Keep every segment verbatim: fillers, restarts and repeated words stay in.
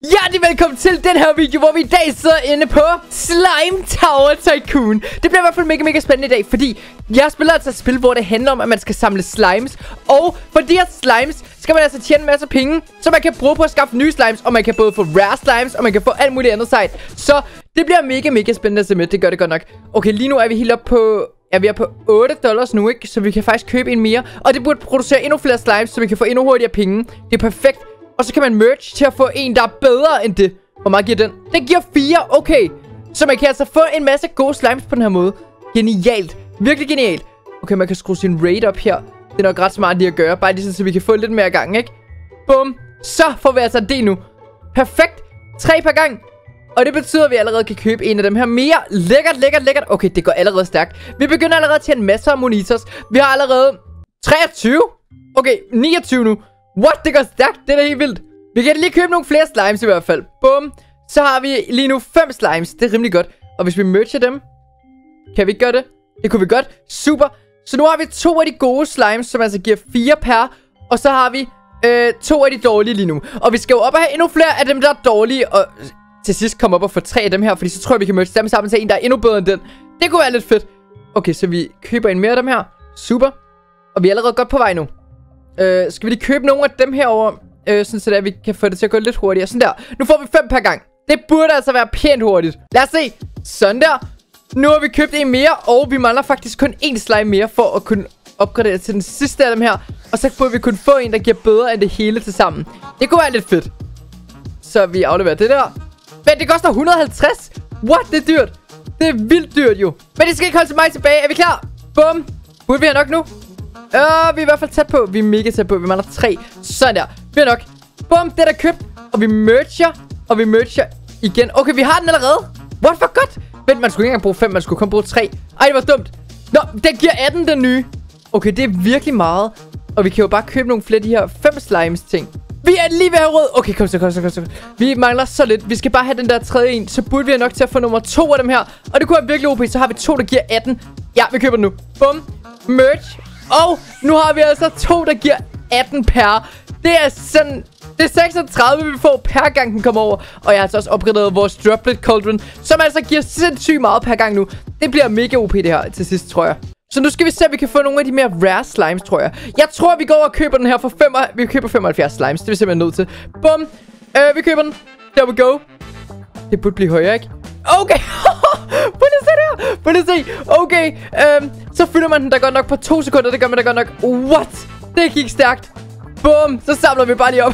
Hjertelig velkommen til den her video, hvor vi i dag sidder inde på Slime Tower Tycoon. Det bliver i hvert fald mega, mega spændende i dag, fordi jeg spiller altså et spil, hvor det handler om, at man skal samle slimes. Og for de her slimes skal man altså tjene en masse penge, så man kan bruge på at skaffe nye slimes. Og man kan både få rare slimes, og man kan få alt muligt andet sejt. Så det bliver mega, mega spændende at se med. Det gør det godt nok. Okay, lige nu er vi helt op på... Ja, vi er på otte dollars nu, ikke? Så vi kan faktisk købe en mere. Og det burde producere endnu flere slimes, så vi kan få endnu hurtigere penge. Det er perfekt. Og så kan man merge til at få en, der er bedre end det. Hvor meget giver den? Den giver fire, okay. Så man kan altså få en masse gode slimes på den her måde. Genialt. Virkelig genialt. Okay, man kan skrue sin raid op her. Det er nok ret smart lige at gøre. Bare lige sådan, så vi kan få lidt mere gang, ikke? Bum. Så får vi altså det nu. Perfekt. Tre per gang. Og det betyder, at vi allerede kan købe en af dem her mere. Lækkert, lækkert, lækkert. Okay, det går allerede stærkt. Vi begynder allerede til en masse af monitors. Vi har allerede treogtyve. Okay, niogtyve nu. What? Det går stærkt. Det er da helt vildt. Vi kan lige købe nogle flere slimes i hvert fald. Bum. Så har vi lige nu fem slimes. Det er rimelig godt. Og hvis vi merger dem, kan vi ikke gøre det? Det kunne vi godt. Super. Så nu har vi to af de gode slimes, som altså giver fire per. Og så har vi øh, to af de dårlige lige nu. Og vi skal jo op og have endnu flere af dem, der er dårlige. Og til sidst komme op og få tre af dem her. Fordi så tror jeg, vi kan merge dem sammen til en, der er endnu bedre end den. Det kunne være lidt fedt. Okay, så vi køber en mere af dem her. Super. Og vi er allerede godt på vej nu. Øh, skal vi lige købe nogle af dem herover, øh, sådan så der, vi kan få det til at gå lidt hurtigere. Sådan der. Nu får vi fem per gang. Det burde altså være pænt hurtigt. Lad os se. Sådan der. Nu har vi købt en mere, og vi mangler faktisk kun en slime mere for at kunne opgradere til den sidste af dem her. Og så burde vi kunne få en, der giver bedre end det hele til sammen. Det kunne være lidt fedt. Så vi afleverer det der. Men det koster et hundrede og halvtreds. What? Det er dyrt. Det er vildt dyrt jo. Men det skal ikke holde så meget tilbage. Er vi klar? Bum. Burde vi have nok nu? Øh, vi er i hvert fald tæt på. Vi er mega tæt på. Vi mangler tre. Sådan der. Vi er nok. Bum, det er der købt. Og vi merger. Og vi merger igen. Okay, vi har den allerede. What, for godt. Vent, man skulle ikke engang bruge fem. Man skulle kun bruge tre. Ej, det var dumt. Nå, den giver atten, den nye. Okay, det er virkelig meget. Og vi kan jo bare købe nogle flere af de her fem slimes ting. Vi er lige ved at have råd. Okay, kom så, kom så, kom så. Vi mangler så lidt. Vi skal bare have den der tredje en. Så burde vi have nok til at få nummer to af dem her. Og det kunne være virkelig O P. Så har vi to, der giver atten. Ja, vi køber den nu. Bum. Merge. Og nu har vi altså to, der giver atten per. Det er sådan... Det er seksogtredive, vi får per gang, den kommer over. Og jeg har altså også opgraderet vores Droplet Cauldron, som altså giver sindssygt meget per gang nu. Det bliver mega O P det her til sidst, tror jeg. Så nu skal vi se, om vi kan få nogle af de mere rare slimes, tror jeg. Jeg tror, vi går og køber den her for fem... Vi køber femoghalvfjerds slimes. Det er vi simpelthen nødt til. Bum. Øh, vi køber den. There we go. Det burde blive højere, ikke? Okay. Prøv lige at se der. Prøv lige at se. Okay. Øhm, så fylder man den der godt nok på to sekunder. Det gør man da godt nok. What? Det gik stærkt. Bum. Så samler vi bare lige op.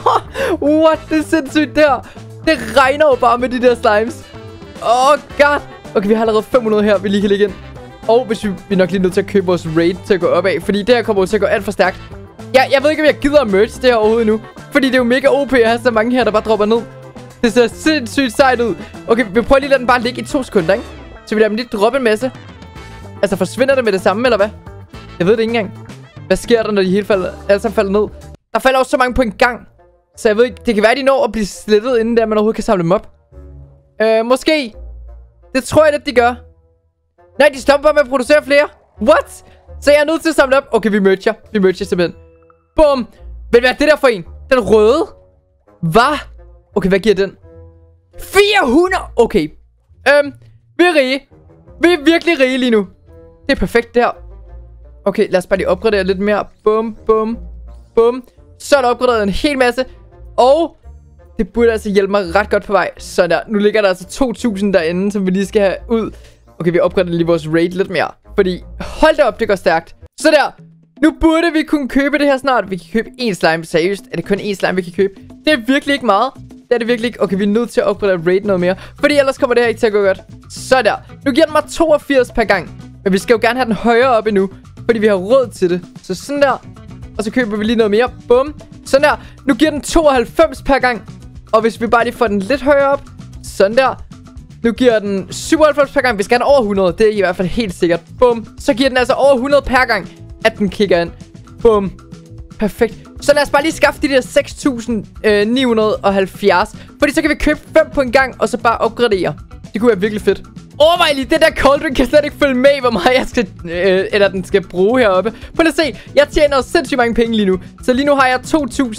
What? Det er sindssygt der. Det regner jo bare med de der slimes. Oh god. Okay, vi har allerede fem hundrede her, vi lige kan lægge ind. Og hvis vi, vi er nok lige nødt til at købe vores raid til at gå op af. Fordi det her kommer jo til at gå alt for stærkt. Ja, jeg ved ikke, om jeg gider at merge det her overhovedet nu. Fordi det er jo mega O P at have så mange her, der bare dropper ned. Det ser sindssygt sejt ud. Okay, vi prøver lige at lade den bare ligge i to sekunder, ikke? Så vi lader dem lige droppe en masse. Altså, forsvinder det med det samme, eller hvad? Jeg ved det ikke engang. Hvad sker der, når de hele falder, alle sammen falder ned? Der falder også så mange på en gang. Så jeg ved ikke, det kan være, de når at blive slettet, inden der man overhovedet kan samle dem op. Øh, måske. Det tror jeg lidt, de gør. Nej, de stopper bare med at producere flere. What? Så jeg er nødt til at samle op. Okay, vi merger. Vi merger simpelthen. Bum. Men hvad er det der for en? Den røde? Hvad? Okay, hvad giver den? fire hundrede! Okay. Øhm, vi er rige. Vi er virkelig rige lige nu. Det er perfekt der. Okay, lad os bare lige opgradere lidt mere. Bum, bum, bum. Så er der opgraderet en hel masse. Og det burde altså hjælpe mig ret godt på vej. Sådan der. Nu ligger der altså to tusind derinde, som vi lige skal have ud. Okay, vi opgraderer lige vores raid lidt mere. Fordi, hold da op, det går stærkt. Så der. Nu burde vi kunne købe det her snart. Vi kan købe én slime. Seriøst, er det kun én slime, vi kan købe? Det er virkelig ikke meget. Det er det virkelig ikke. Okay, vi er nødt til at opgradere raid noget mere. Fordi ellers kommer det her ikke til at gå godt. Så der. Nu giver den mig toogfirs per gang. Men vi skal jo gerne have den højere op endnu. Fordi vi har råd til det. Så sådan der. Og så køber vi lige noget mere. Bum. Sådan der. Nu giver den tooghalvfems per gang. Og hvis vi bare lige får den lidt højere op. Sådan der. Nu giver den syvoghalvfems per gang. Vi skal have den over hundrede. Det er i hvert fald helt sikkert. Bum. Så giver den altså over hundrede per gang, at den kigger ind. Bum. Perfekt. Så lad os bare lige skaffe de der seks tusind ni hundrede og halvfjerds. Fordi så kan vi købe fem på en gang, og så bare opgradere. Det kunne være virkelig fedt. Overvej lige, det der cauldron kan slet ikke følge med, hvor meget jeg skal, øh, eller den skal bruge heroppe. Prøv at se, jeg tjener sindssygt mange penge lige nu. Så lige nu har jeg to tusind, ikke?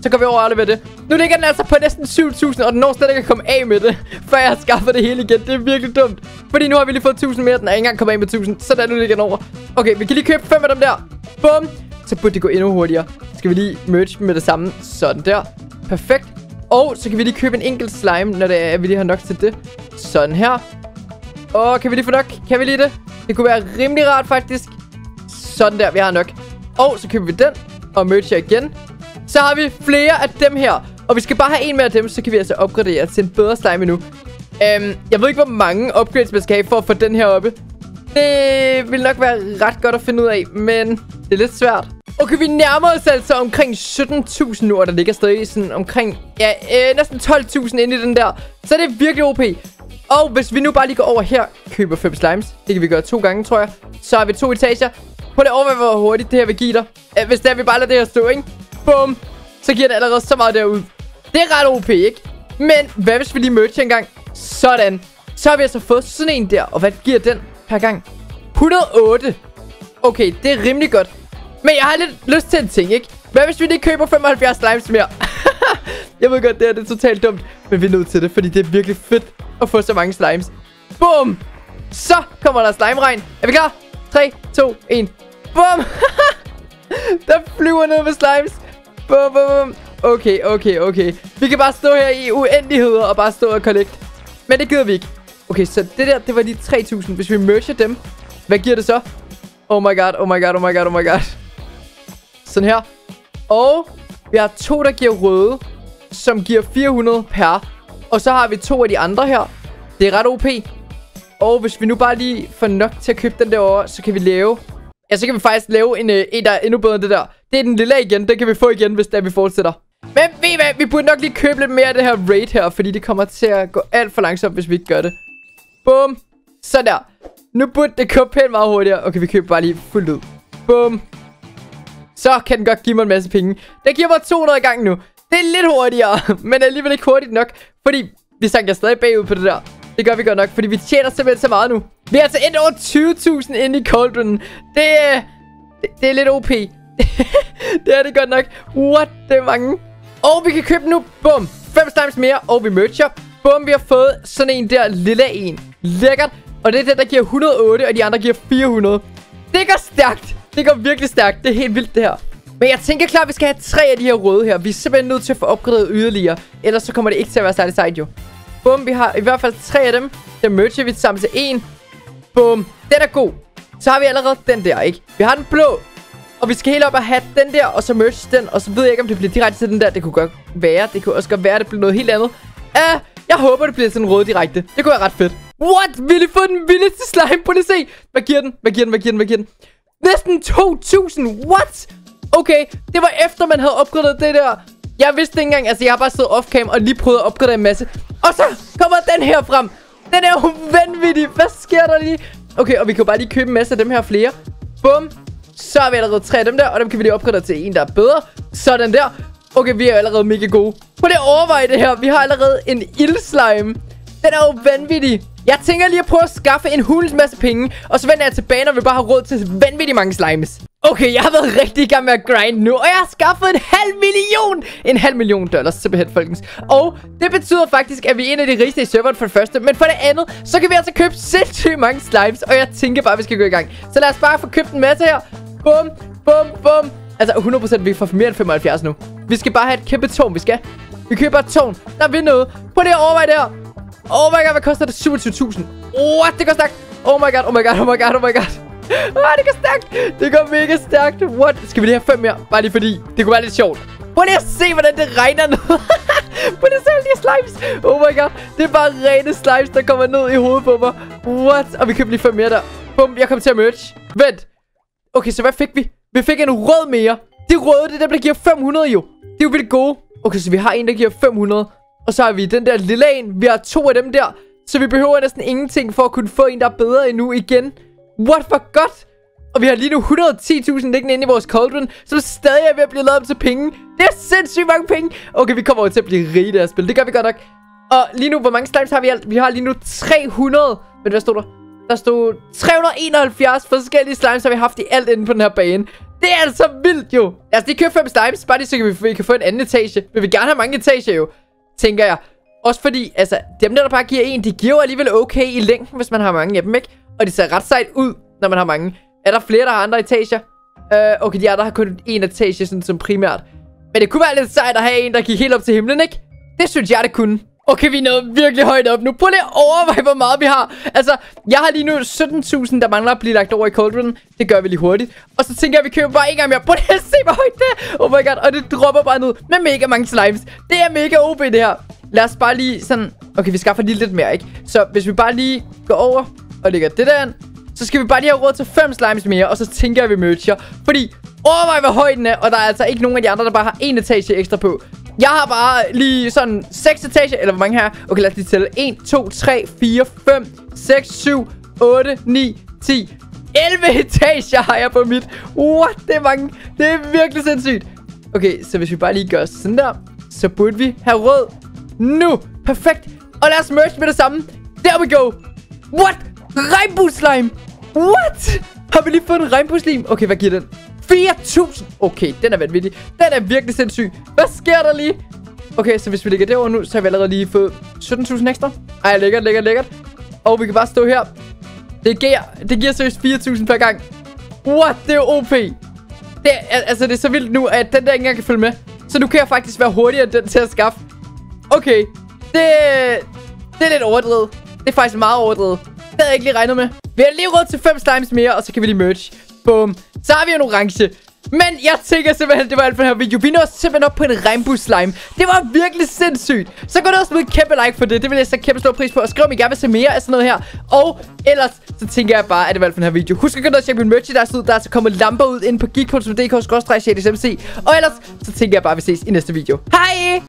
Så går vi over og afleverer det. Nu ligger den altså på næsten syv tusind, og den når slet ikke at komme af med det, før jeg har skaffet det hele igen. Det er virkelig dumt. Fordi nu har vi lige fået tusind mere, den er ikke engang kommet af med tusind. Så der nu ligger den over. Okay, vi kan lige købe fem af dem der. Bum. Så burde det gå endnu hurtigere. Så skal vi lige merge dem med det samme. Sådan der. Perfekt. Og så kan vi lige købe en enkelt slime, når det er, vi lige har nok til det. Sådan her. Og kan vi lige få nok? Kan vi lige det? Det kunne være rimelig rart faktisk. Sådan der, vi har nok. Og så køber vi den. Og merger igen. Så har vi flere af dem her. Og vi skal bare have en mere af dem, så kan vi altså opgradere til en bedre slime nu. øhm, Jeg ved ikke, hvor mange upgrades man skal have for at få den her oppe. Det vil nok være ret godt at finde ud af, men det er lidt svært. Okay, vi nærmer os altså omkring sytten tusind nu, og der ligger stadig sådan omkring, ja, øh, næsten tolv tusind inde i den der. Så det er virkelig O P. Og hvis vi nu bare lige går over her, køber fem slimes. Det kan vi gøre to gange, tror jeg. Så har vi to etager. Prøv lige over, hvor hurtigt det her vil give dig. øh, Hvis det er, vi bare lader det her stå, ikke? Bum. Så giver det allerede så meget derud. Det er ret O P, ikke? Men hvad hvis vi lige merge en gang? Sådan. Så har vi altså fået sådan en der. Og hvad giver den per gang? et hundrede og otte. Okay, det er rimelig godt. Men jeg har lidt lyst til en ting, ikke? Hvad hvis vi lige køber femoghalvfjerds slimes mere? Jeg ved godt, det, her, det er totalt dumt. Men vi er nødt til det, fordi det er virkelig fedt at få så mange slimes. Bum. Så kommer der slime-regn. Er vi klar? tre, to, et. Bum. Der flyver ned med slimes. Bum, bum, bum. Okay, okay, okay. Vi kan bare stå her i uendeligheder og bare stå og collect. Men det gider vi ikke. Okay, så det der, det var lige tre tusind. Hvis vi merger dem, hvad giver det så? Oh my god, oh my god, oh my god, oh my god. Sådan her. Og vi har to, der giver røde, som giver fire hundrede per. Og så har vi to af de andre her. Det er ret O P. Og hvis vi nu bare lige får nok til at købe den derovre, så kan vi lave... Ja, så kan vi faktisk lave en, øh, en der er endnu bedre end det der. Det er den lille igen. Den kan vi få igen, hvis det er, vi fortsætter. Men ved I hvad? Vi burde nok lige købe lidt mere af det her raid her, fordi det kommer til at gå alt for langsomt, hvis vi ikke gør det. Bum. Sådan der. Nu burde det komme pænt meget hurtigere. Okay, vi køber bare lige fuldt ud. Bum. Så kan den godt give mig en masse penge. Den giver mig to hundrede gange nu. Det er lidt hurtigere, men alligevel ikke hurtigt nok. Fordi vi sanker stadig bagud på det der. Det gør vi godt nok, fordi vi tjener simpelthen så meget nu. Vi er altså endt over tyve tusind inde i cauldronen. Det, det, det er lidt O P. Det er det godt nok. What? Det er mange. Og vi kan købe nu. Bum. Fem slimes mere, og vi merger. Bum, vi har fået sådan en der lille en. Lækkert. Og det er den, der giver et hundrede og otte, og de andre giver fire hundrede. Det går stærkt. Det går virkelig stærkt. Det er helt vildt, det her. Men jeg tænker klart, at vi skal have tre af de her røde her. Vi er simpelthen nødt til at få opgraderet yderligere. Ellers så kommer det ikke til at være særlig sejt, jo. Bum, vi har i hvert fald tre af dem. Der merger vi sammen til en. Bum, den er god. Så har vi allerede den der, ikke? Vi har den blå. Og vi skal helt op og have den der, og så merge den. Og så ved jeg ikke, om det bliver direkte til den der. Det kunne godt være. Det kunne også godt være, at det bliver noget helt andet. Uh, jeg håber, det bliver sådan en rød direkte. Det kunne være ret fedt. What? Vi lige få den vildeste slime. Prøv lige at se. Hvad giver den? Hvad giver den? Hvad giver den? Hvad giver den? Næsten to tusind. What? Okay, det var efter, man havde opgraderet det der. Jeg vidste ikke engang. Altså, jeg har bare stået off-cam og lige prøvet at opgradere en masse. Og så kommer den her frem. Den er jo vanvittig. Hvad sker der lige? Okay, og vi kan bare lige købe en masse af dem her flere. Bum. Så har vi allerede tre af dem der, og dem kan vi lige opgradere til en, der er bedre. Sådan der. Okay, vi er allerede mega gode. Prøv lige at overveje det her. Vi har allerede en ildslime. Den er jo vanvittig. Jeg tænker lige at prøve at skaffe en hulens masse penge. Og så vender jeg tilbage, når vi bare har råd til vanvittigt mange slimes. Okay, jeg har været rigtig i gang med at grind nu. Og jeg har skaffet en halv million. En halv million dollars, simpelthen, folkens. Og det betyder faktisk, at vi er en af de rigeste i serveren for det første. Men for det andet, så kan vi altså købe sindssygt mange slimes. Og jeg tænker bare, at vi skal gå i gang. Så lad os bare få købt en masse her. Bum, bum, bum. Altså hundrede procent, vi får mere end femoghalvfjerds nu. Vi skal bare have et kæmpe tårn, vi skal. Vi køber et tårn. Der vil noget. Prøv lige at overveje det her. Oh my god, hvad koster det? syvogtyve tusind. What? Det går stærkt. Oh my god, oh my god, oh my god, oh my god. Ah, det går stærkt. Det går mega stærkt. What? Skal vi lige have fem mere? Bare lige fordi det kunne være lidt sjovt. Prøv lige at se, hvordan det regner ned. Prøv lige at se alle de her slimes. Oh my god. Det er bare rene slimes, der kommer ned i hovedet på mig. What? Og vi køber lige fem mere der. Bum, jeg kommer til at merge. Vent. Okay, så hvad fik vi? Vi fik en rød mere. De røde, det er dem, der giver fem hundrede jo. Det er jo vildt gode. Okay, så vi har en, der giver fem hundrede. Og så har vi den der lille en. Vi har to af dem der. Så vi behøver næsten ingenting for at kunne få en, der er bedre endnu igen. What for godt. Og vi har lige nu et hundrede og ti tusind liggende inde i vores cauldron, som stadig er ved at blive lavet om til penge. Det er sindssygt mange penge. Okay, vi kommer over til at blive rige, det her spil. Det gør vi godt nok. Og lige nu, hvor mange slimes har vi alt? Vi har lige nu tre hundrede. Men hvad stod der? Der stod tre hundrede og enoghalvfjerds forskellige slimes, har vi haft i alt inde på den her bane. Det Det er altså vildt jo. Lad os lige købe fem slimes, bare lige så kan vi, vi kan få en anden etage. Vi vil gerne have mange etager jo, tænker jeg. Også fordi, altså, dem der, der bare giver en, de giver jo alligevel okay i længden, hvis man har mange af dem, ikke? Og det ser ret sejt ud, når man har mange. Er der flere, der har andre etager? Uh, okay, de andre har kun en etage, sådan som primært. Men det kunne være lidt sejt at have en, der gik helt op til himlen, ikke? Det synes jeg, det kunne. Okay, vi er nået virkelig højt op nu. Prøv lige at overveje, hvor meget vi har. Altså, jeg har lige nu sytten tusind, der mangler at blive lagt over i Cauldron. Det gør vi lige hurtigt. Og så tænker jeg, at vi køber bare en gang mere. Prøv lige at se, hvor højt det er. Oh my god, og det dropper bare ned med mega mange slimes. Det er mega O P, det her. Lad os bare lige sådan... Okay, vi skaffer lige lidt mere, ikke? Så hvis vi bare lige går over og lægger det der ind, så skal vi bare lige have råd til fem slimes mere. Og så tænker jeg, at vi merger. Fordi, overvej, hvor høj den er. Og der er altså ikke nogen af de andre, der bare har en etage ekstra på. Jeg har bare lige sådan seks etager, eller hvor mange her? Okay, lad os lige tælle. en, to, tre, fire, fem, seks, syv, otte, ni, ti, elleve etager har jeg på mit. What? Det er mange. Det er virkelig sindssygt. Okay, så hvis vi bare lige gør sådan der, så burde vi have råd nu. Perfekt. Og lad os merge med det samme. There we go. What? Regnbueslime. What? Har vi lige fået en regnbueslime? Okay, hvad giver den? fire tusind. Okay, den er vanvittig. Den er virkelig sindssyg. Hvad sker der lige? Okay, så hvis vi lægger det over nu, så har vi allerede lige fået sytten tusind ekstra. Ej, lækkert, lækkert, lækkert. Og vi kan bare stå her. Det giver, det giver seriøst fire tusind per gang. What? Det er jo O P. Det er, altså, det er så vildt nu, at den der ikke engang kan følge med. Så nu kan jeg faktisk være hurtigere end den til at skaffe. Okay. Det, det er lidt overdrevet. Det er faktisk meget overdrevet. Det havde jeg ikke lige regnet med. Vi har lige råd til fem slimes mere, og så kan vi lige merge. Boom. Så har vi en orange. Men jeg tænker simpelthen, det var alt for den her video. Vi nåede simpelthen op på en regnbueslime. Det var virkelig sindssygt. Så gå ned og smid et kæmpe like for det. Det vil jeg sætte kæmpe stor pris på. Og skriv, om I gerne vil se mere af sådan noget her. Og ellers, så tænker jeg bare, at det var alt for den her video. Husk at gå ned og tjekke min merchandise ud. Der er altså kommet lamper ud inde på geek punktum d k skråstreg shadysmc. Og ellers, så tænker jeg bare, at vi ses i næste video. Hej!